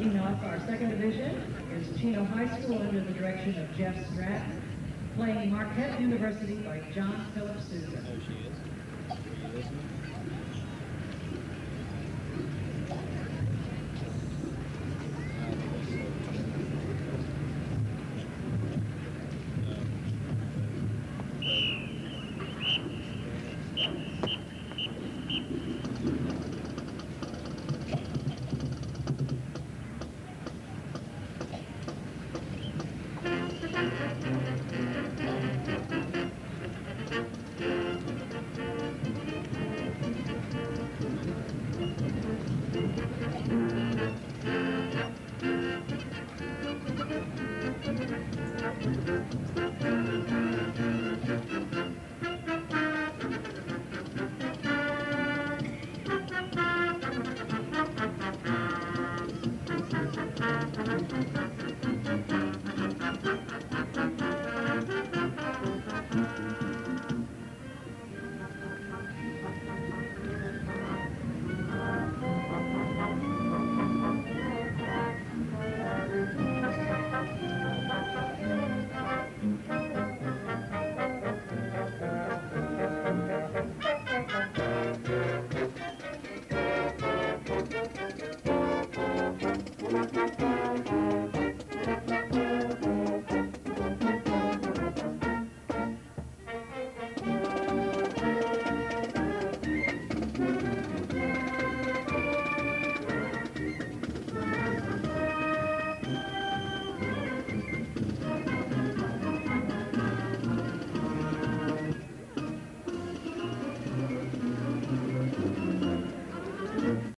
Leading off our second division is Chino High School under the direction of Jeff Stratton, playing Marquette University by John Philip Sousa. There she is. Are you listening?